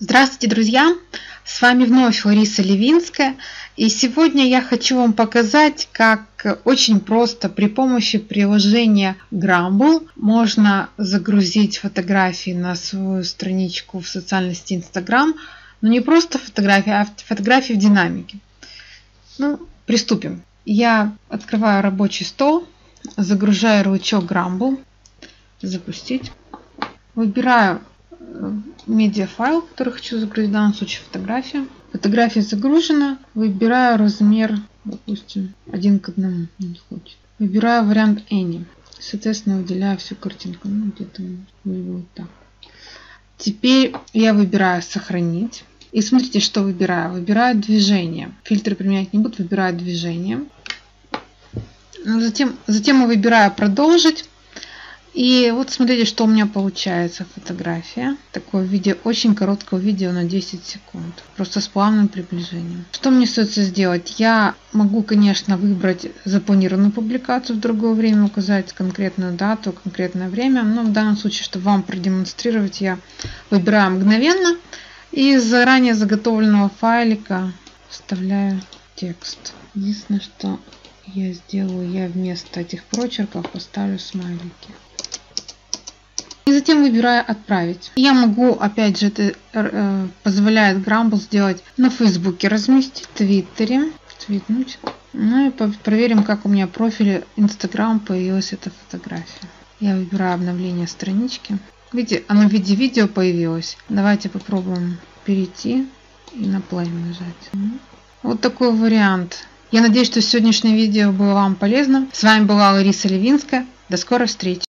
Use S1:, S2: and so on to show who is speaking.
S1: Здравствуйте, друзья! С вами вновь Лариса Левинская. И сегодня я хочу вам показать, как очень просто при помощи приложения Gramble можно загрузить фотографии на свою страничку в социальной сети Instagram. Но не просто фотографии, а фотографии в динамике. Приступим. Я открываю рабочий стол, загружаю ярлычок Gramble, запустить. Выбираю медиафайл, который хочу загрузить, в данном случае фотография. Фотография загружена. Выбираю размер, допустим, 1:1. Выбираю вариант Any. Соответственно, выделяю всю картинку. Где-то вот так. Теперь я выбираю сохранить. И смотрите, что выбираю. Выбираю движение. Фильтры применять не буду, выбираю движение. Затем я выбираю продолжить. И вот смотрите, что у меня получается. Фотография. Такое видео, очень короткое видео на 10 секунд. Просто с плавным приближением. Что мне остается сделать? Я могу, конечно, выбрать запланированную публикацию в другое время, указать конкретную дату, конкретное время. Но в данном случае, чтобы вам продемонстрировать, я выбираю мгновенно. И из заранее заготовленного файлика вставляю текст. Единственное, что я сделаю, я вместо этих прочерков поставлю смайлики. И затем выбираю «Отправить». Я могу, опять же, это позволяет Gramble сделать на Фейсбуке, разместить, в Твиттере, твитнуть. Ну и проверим, как у меня в профиле Instagram появилась эта фотография. Я выбираю обновление странички. Видите, оно в виде видео появилось. Давайте попробуем перейти и на play нажать. Вот такой вариант. Я надеюсь, что сегодняшнее видео было вам полезно. С вами была Лариса Левинская. До скорой встречи.